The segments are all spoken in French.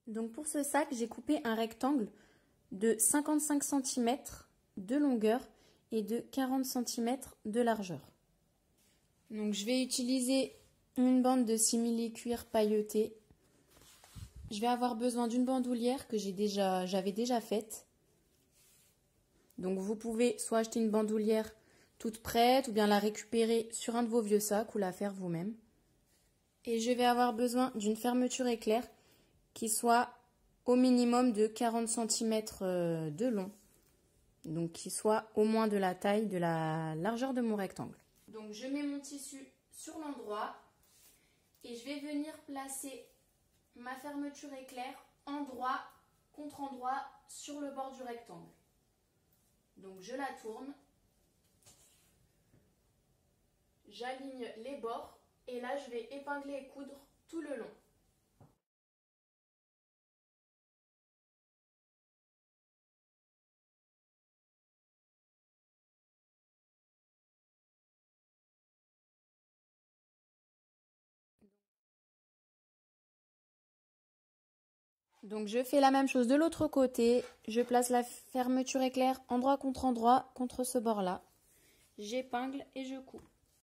Donc pour ce sac, j'ai coupé un rectangle de 55 cm de longueur et de 40 cm de largeur. Donc je vais utiliser une bande de simili-cuir pailleté. Je vais avoir besoin d'une bandoulière que j'avais déjà faite. Donc vous pouvez soit acheter une bandoulière toute prête ou bien la récupérer sur un de vos vieux sacs ou la faire vous-même. Et je vais avoir besoin d'une fermeture éclair qui soit au minimum de 40 cm de long. Donc qui soit au moins de la taille, de la largeur de mon rectangle. Donc je mets mon tissu sur l'endroit et je vais venir placer ma fermeture éclair endroit contre endroit sur le bord du rectangle. Donc je la tourne, j'aligne les bords et là je vais épingler et coudre tout le long. Donc je fais la même chose de l'autre côté, je place la fermeture éclair endroit contre ce bord-là. J'épingle et je couds.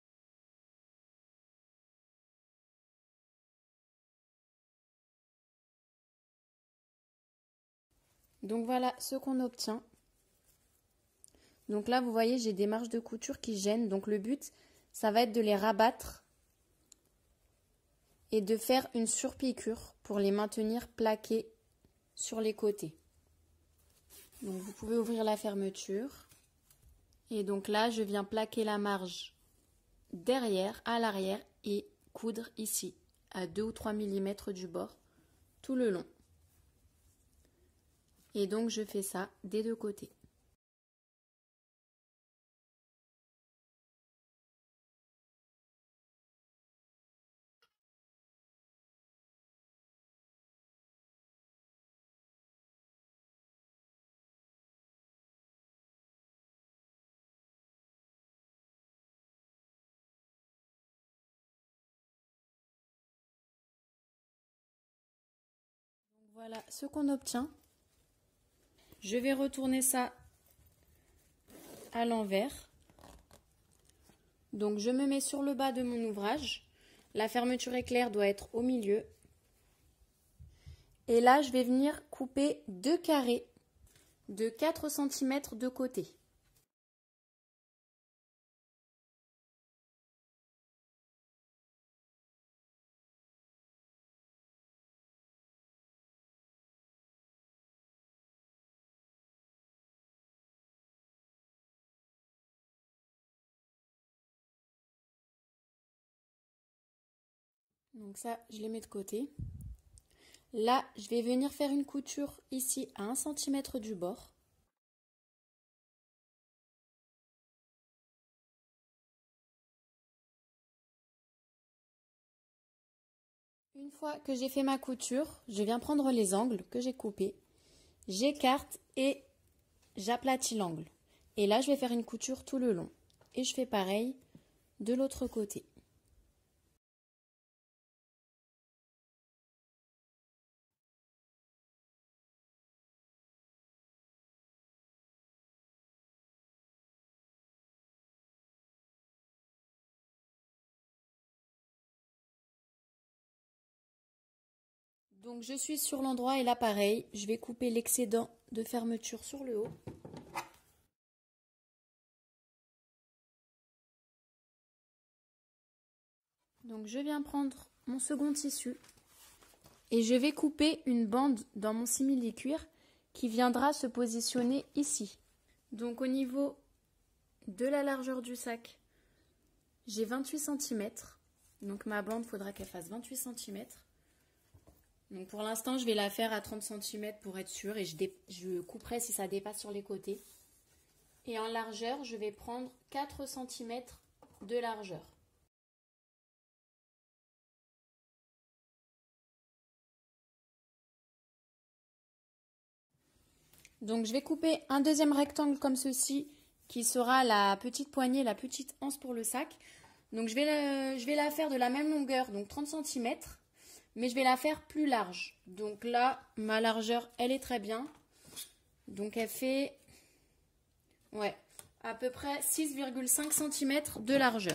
Donc voilà ce qu'on obtient. Donc là vous voyez j'ai des marges de couture qui gênent, donc le but ça va être de les rabattre et de faire une surpiqûre pour les maintenir plaqués sur les côtés. Donc vous pouvez ouvrir la fermeture et donc là je viens plaquer la marge derrière, à l'arrière et coudre ici à 2 ou 3 mm du bord tout le long. Et donc je fais ça des deux côtés. Donc voilà ce qu'on obtient. Je vais retourner ça à l'envers. Donc je me mets sur le bas de mon ouvrage. La fermeture éclair doit être au milieu. Et là, je vais venir couper 2 carrés de 4 cm de côté. Donc ça, je les mets de côté. Là, je vais venir faire une couture ici à 1 cm du bord. Une fois que j'ai fait ma couture, je viens prendre les angles que j'ai coupés. J'écarte et j'aplatis l'angle. Et là, je vais faire une couture tout le long. Et je fais pareil de l'autre côté. Donc je suis sur l'endroit et là pareil, je vais couper l'excédent de fermeture sur le haut. Donc je viens prendre mon second tissu et je vais couper une bande dans mon simili-cuir qui viendra se positionner ici. Donc au niveau de la largeur du sac, j'ai 28 cm. Donc ma bande, il faudra qu'elle fasse 28 cm. Donc pour l'instant, je vais la faire à 30 cm pour être sûre et je couperai si ça dépasse sur les côtés. Et en largeur, je vais prendre 4 cm de largeur. Donc je vais couper un deuxième rectangle comme ceci qui sera la petite poignée, la petite anse pour le sac. Donc je vais la faire de la même longueur, donc 30 cm. mais je vais la faire plus large. Donc là, ma largeur, elle est très bien. Donc elle fait, ouais, à peu près 6,5 cm de largeur.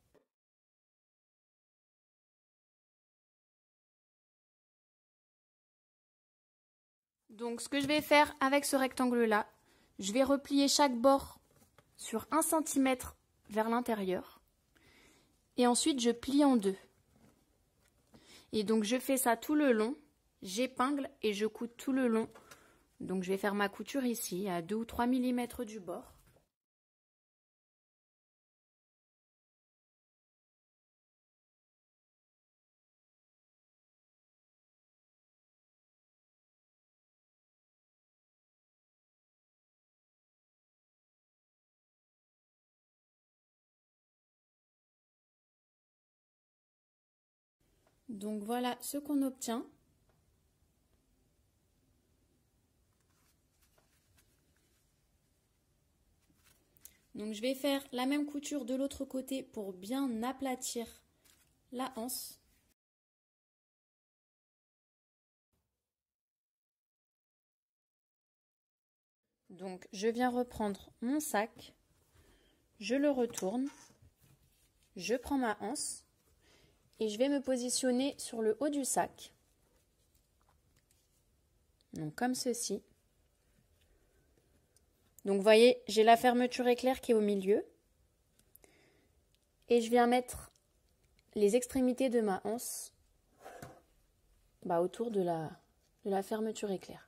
Donc ce que je vais faire avec ce rectangle-là, je vais replier chaque bord sur 1 cm vers l'intérieur. Et ensuite, je plie en deux. Et donc je fais ça tout le long, j'épingle et je couds tout le long. Donc je vais faire ma couture ici à 2 ou 3 mm du bord. Donc voilà ce qu'on obtient. Donc je vais faire la même couture de l'autre côté pour bien aplatir la anse. Donc je viens reprendre mon sac, je le retourne, je prends ma anse et je vais me positionner sur le haut du sac. Donc comme ceci. Donc vous voyez, j'ai la fermeture éclair qui est au milieu. Et je viens mettre les extrémités de ma anse autour de la fermeture éclair.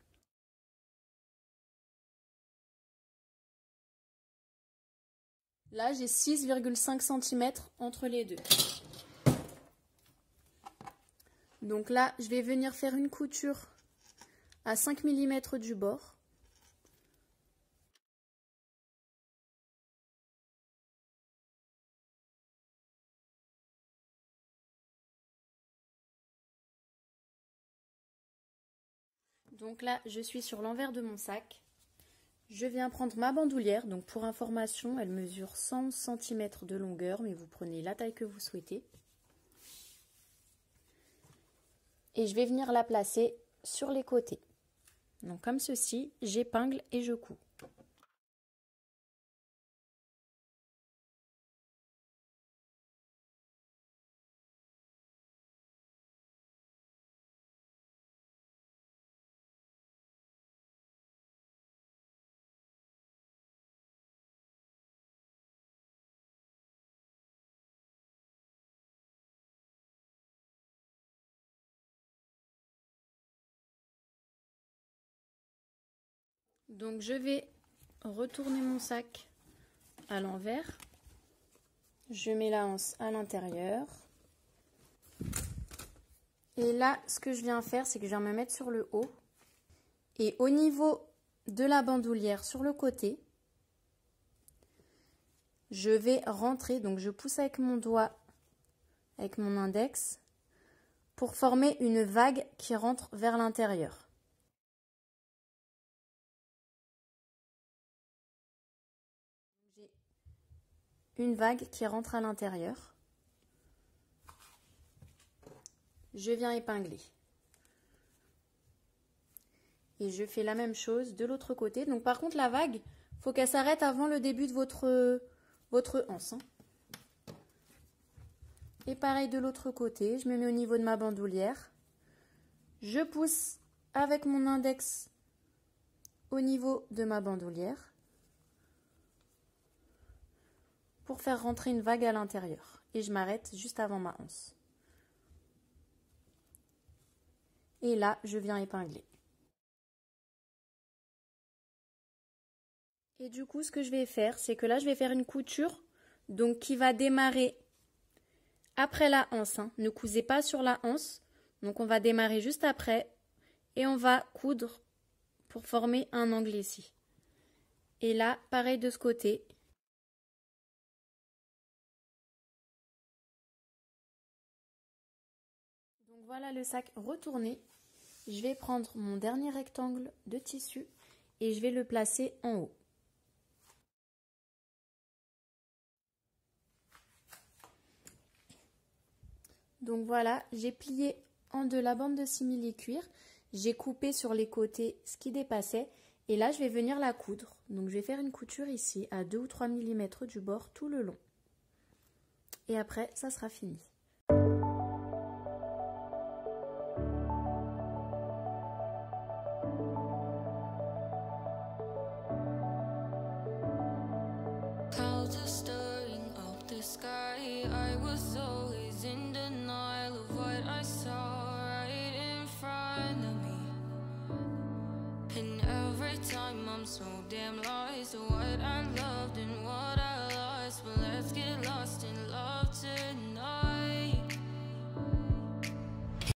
Là, j'ai 6,5 cm entre les deux. Donc là, je vais venir faire une couture à 5 mm du bord. Donc là, je suis sur l'envers de mon sac. Je viens prendre ma bandoulière. Donc pour information, elle mesure 100 cm de longueur, mais vous prenez la taille que vous souhaitez. Et je vais venir la placer sur les côtés. Donc comme ceci, j'épingle et je couds. Donc je vais retourner mon sac à l'envers. Je mets la anse à l'intérieur. Et là, ce que je viens faire, c'est que je viens me mettre sur le haut. Et au niveau de la bandoulière sur le côté, je vais rentrer, donc je pousse avec mon doigt, avec mon index, pour former une vague qui rentre vers l'intérieur. J'ai une vague qui rentre à l'intérieur. Je viens épingler. Et je fais la même chose de l'autre côté. Donc par contre, la vague, il faut qu'elle s'arrête avant le début de votre anse. Hein. Et pareil de l'autre côté, je me mets au niveau de ma bandoulière. Je pousse avec mon index au niveau de ma bandoulière pour faire rentrer une vague à l'intérieur. Et je m'arrête juste avant ma anse. Et là, je viens épingler. Et du coup, ce que je vais faire, c'est que là, je vais faire une couture donc qui va démarrer après la anse. Hein. Ne cousez pas sur la anse. Donc, on va démarrer juste après et on va coudre pour former un angle ici. Et là, pareil de ce côté. Donc, voilà le sac retourné. Je vais prendre mon dernier rectangle de tissu et je vais le placer en haut. Donc voilà, j'ai plié de la bande de simili-cuir. J'ai coupé sur les côtés ce qui dépassait. Et là, je vais venir la coudre. Donc, je vais faire une couture ici à 2 ou 3 mm du bord tout le long. Et après, ça sera fini. Clouds are stirring up the sky. I was always in denial of what I saw right in front of me. And every time I'm so damn lost to what I loved and what I lost. But let's get lost in love tonight.